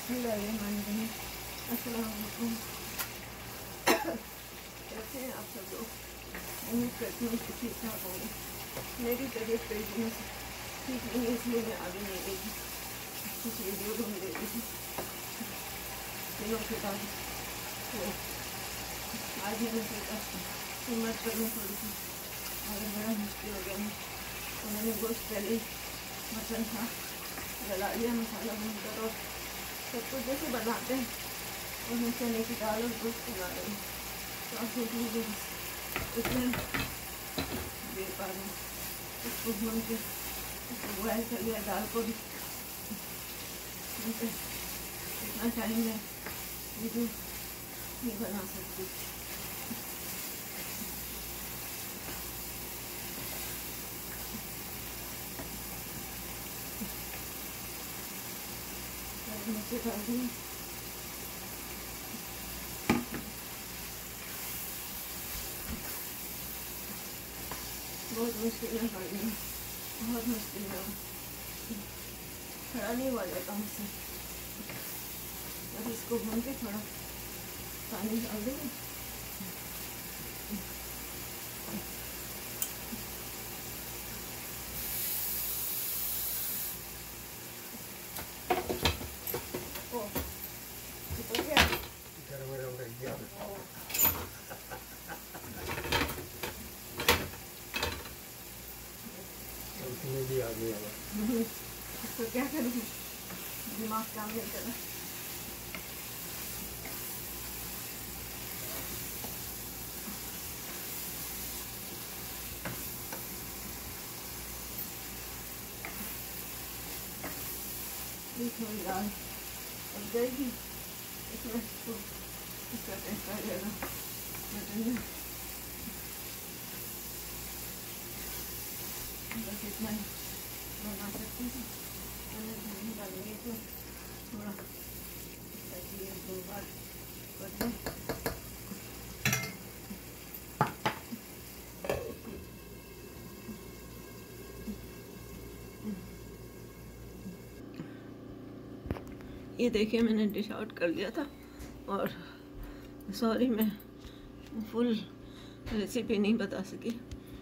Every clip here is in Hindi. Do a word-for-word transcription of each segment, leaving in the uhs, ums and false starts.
बिस्मिल्लाहिर्रहमानिर्रहीम। अस्सलाम वालेकुम। कैसे हैं आप सब लोग? उम्मीद करती हूँ कि ठीक ठाक होंगे। मेरी तबीयत कई दिनों से ठीक नहीं है, इसलिए मैं आगे नहीं गई थी। कुछ वीडियो ढूंढ रही थी दिनों के बाद, तो आज मैंने सोचा हिम्मत करनी थोड़ी सी, मगर बड़ा मुश्किल हो गया है। तो मैंने गोश्त पहले मटन था गला लिया, मसाला भूनकर और सब कुछ जैसे बनाते हैं और मैं चने की दाल और गोश्त बना रही हूँ। तो आप देख लीजिए इसमें दे पा रही हूँ, इसको भून के इसको बॉयल कर लिया, दाल को भी। इतना टाइम में वीडियो नहीं बना सकती। नीचे डाल दी, बहुत मुश्किल में पड़ गई, बहुत मुश्किल में खड़ा नहीं हुआ जाता मुझसे। अब इसको भून के थोड़ा पानी डाल देंगे। भी आ गया तो क्या करूँ, दिमाग काम नहीं कर रहा। थोड़ी दाल अब जाएगी, इसमें तो इसका टेस्ट आ जाएगा मटन में। बस इतना ही बना सकती हूँ। मैंने धनिया डालेंगे तो थोड़ा ताकि एक दो बार कर दें। ये देखिए मैंने डिश आउट कर लिया था, और सॉरी मैं फुल रेसिपी नहीं बता सकी,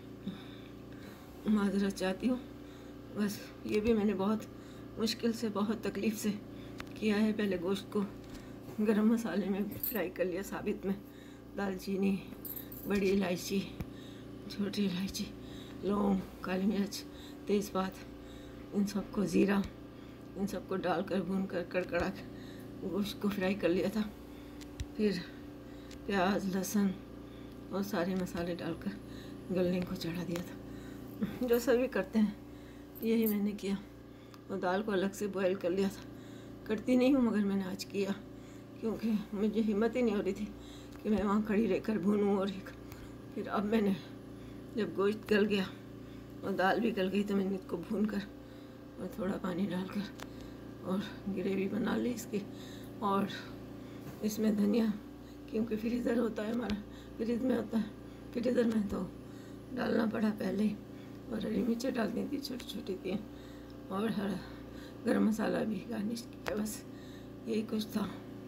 माजरत चाहती हूँ। बस ये भी मैंने बहुत मुश्किल से, बहुत तकलीफ़ से किया है। पहले गोश्त को गरम मसाले में फ्राई कर लिया, साबित में दालचीनी, बड़ी इलायची, छोटी इलायची, लौंग, काली मिर्च, तेज़पात, इन सबको ज़ीरा, इन सबको डालकर भून कर कड़कड़ा के गोश्त को फ्राई कर लिया था। फिर प्याज, लहसुन और सारे मसाले डालकर गलने को चढ़ा दिया था, जो सभी करते हैं यही मैंने किया। और दाल को अलग से बॉयल कर लिया था। करती नहीं हूँ मगर मैंने आज किया, क्योंकि मुझे हिम्मत ही नहीं हो रही थी कि मैं वहाँ खड़ी रहकर भूनूँ। और फिर अब मैंने जब गोश्त गल गया और दाल भी गल गई तो मैंने इसको भून कर और थोड़ा पानी डालकर और ग्रेवी बना ली इसकी। और इसमें धनिया, क्योंकि फ्रीज़र होता है हमारा, फ्रिज में होता है, फ्रीज़र में तो डालना पड़ा पहले ही। और हरी मिर्चें डाल दी थी, छोटी छोटी थी, और हरा गरम मसाला भी गार्निश किया। बस यही कुछ था।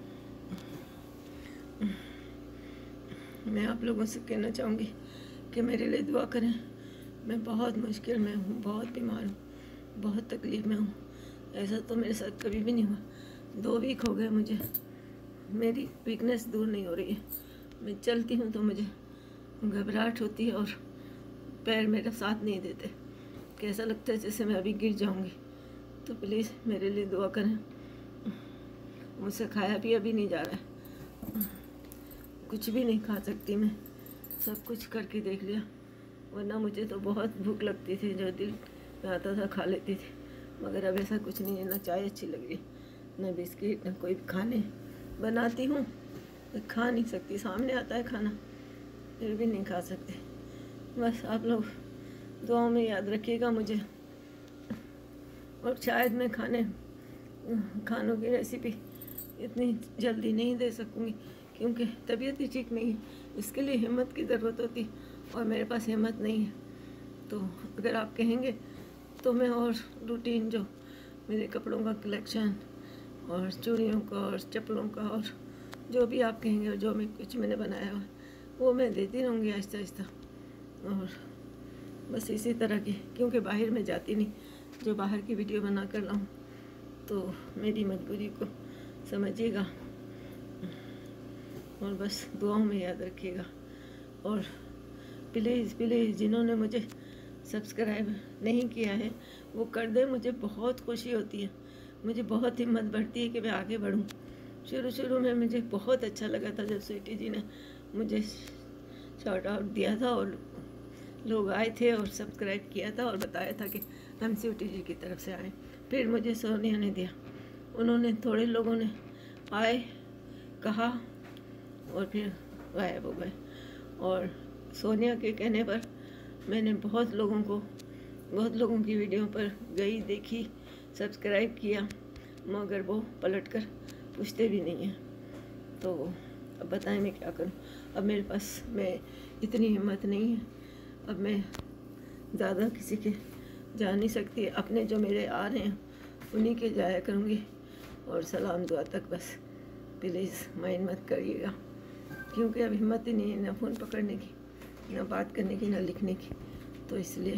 मैं आप लोगों से कहना चाहूँगी कि मेरे लिए दुआ करें। मैं बहुत मुश्किल में हूँ, बहुत बीमार हूँ, बहुत तकलीफ़ में हूँ। ऐसा तो मेरे साथ कभी भी नहीं हुआ। दो वीक हो गए मुझे, मेरी वीकनेस दूर नहीं हो रही है। मैं चलती हूँ तो मुझे घबराहट होती है और पैर मेरा साथ नहीं देते, कैसा लगता है जैसे मैं अभी गिर जाऊंगी। तो प्लीज़ मेरे लिए दुआ करें। मुझसे खाया भी अभी नहीं जा रहा है, कुछ भी नहीं खा सकती मैं, सब कुछ करके देख लिया। वरना मुझे तो बहुत भूख लगती थी, जो दिल में आता था खा लेती थी। मगर अब ऐसा कुछ नहीं है, ना चाय अच्छी लग रही, ना बिस्किट, ना कोई खाने। बनाती हूँ खा नहीं सकती, सामने आता है खाना फिर भी नहीं खा सकते। बस आप लोग दुआओं में याद रखिएगा मुझे। और शायद मैं खाने खानों की रेसिपी इतनी जल्दी नहीं दे सकूँगी, क्योंकि तबीयत ही ठीक नहीं है। इसके लिए हिम्मत की ज़रूरत होती और मेरे पास हिम्मत नहीं है। तो अगर आप कहेंगे तो मैं और रूटीन जो मेरे कपड़ों का कलेक्शन, और चूड़ियों का और चप्पलों का और जो भी आप कहेंगे और जो मैं कुछ मैंने बनाया हुआ वो मैं देती रहूँगी आहिस्ता आहिस्ता। और बस इसी तरह की, क्योंकि बाहर में जाती नहीं, जो बाहर की वीडियो बना कर लाऊँ तो मेरी मजबूरी को समझिएगा और बस दुआओं में याद रखिएगा। और प्लीज़ प्लीज़ जिन्होंने मुझे सब्सक्राइब नहीं किया है वो कर दे, मुझे बहुत खुशी होती है, मुझे बहुत हिम्मत बढ़ती है कि मैं आगे बढ़ूं। शुरू शुरू में मुझे बहुत अच्छा लगा था जब स्वीटी जी ने मुझे शॉर्ट आउट दिया था और लोग आए थे और सब्सक्राइब किया था और बताया था कि हम स्वीटी जी की तरफ से आए। फिर मुझे सोनिया ने दिया, उन्होंने थोड़े लोगों ने आए कहा और फिर गायब हो गए। और सोनिया के कहने पर मैंने बहुत लोगों को बहुत लोगों की वीडियो पर गई, देखी, सब्सक्राइब किया, मगर वो पलट कर पूछते भी नहीं हैं। तो अब बताएं मैं क्या करूं। अब मेरे पास मैं इतनी हिम्मत नहीं है, अब मैं ज़्यादा किसी के जा नहीं सकती, अपने जो मेरे आ रहे हैं उन्हीं के जाया करूँगी। और सलाम दुआ तक बस प्लीज़ माइंड मत करिएगा, क्योंकि अब हिम्मत ही नहीं है ना फ़ोन पकड़ने की, ना बात करने की, ना लिखने की। तो इसलिए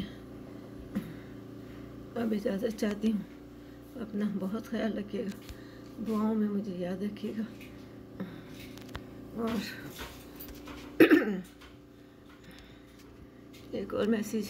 अब इजाज़त चाहती हूँ। अपना बहुत ख्याल रखिएगा, दुआओं में मुझे याद रखिएगा। और एक और मैसेज,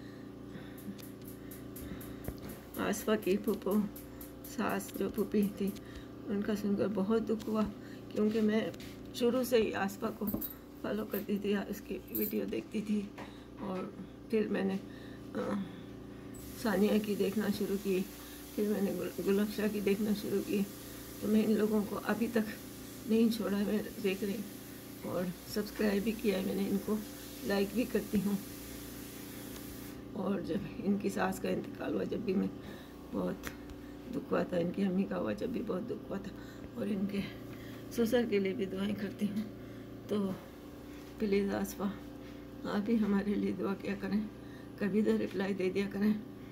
आसफा की फूफो सास जो फूफी थी उनका सुनकर बहुत दुख हुआ, क्योंकि मैं शुरू से ही आसफा को फॉलो करती थी, उसकी वीडियो देखती थी। और फिर मैंने आ, सानिया की देखना शुरू की, फिर मैंने गुलाब शाह की देखना शुरू की। तो मैं इन लोगों को अभी तक नहीं छोड़ा, मैं देख रही और सब्सक्राइब भी किया है मैंने, इनको लाइक भी करती हूँ। और जब इनकी सास का इंतकाल हुआ, जब भी मैं बहुत दुख हुआ था, इनकी अम्मी का हुआ जब भी बहुत दुख हुआ था, और इनके ससुर के लिए भी दुआएं करती हूँ। तो प्लीज़ आसफा आप भी हमारे लिए दुआ किया करें, कभी तो रिप्लाई दे दिया करें।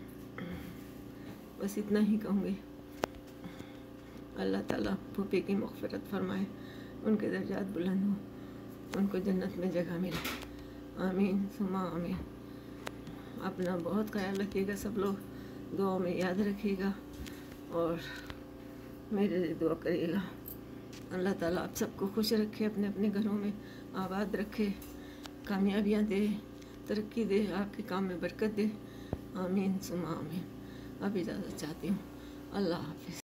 बस इतना ही कहूँगी। अल्लाह ताला फूफी की मग़फ़िरत फरमाए, उनके दर्जात बुलंद हो, उनको जन्नत में जगह मिले। आमीन सुमा आमीन। अपना बहुत ख्याल रखिएगा सब लोग, दुआओं में याद रखिएगा और मेरे लिए दुआ करिएगा। अल्लाह ताला आप सबको खुश रखे, अपने अपने घरों में आबाद रखे, कामयाबियाँ दे, तरक्की दे, आपके काम में बरकत दे। आमीन सुमा आमीन। अब इजाज़त चाहती हूँ। अल्लाह हाफ़िज़।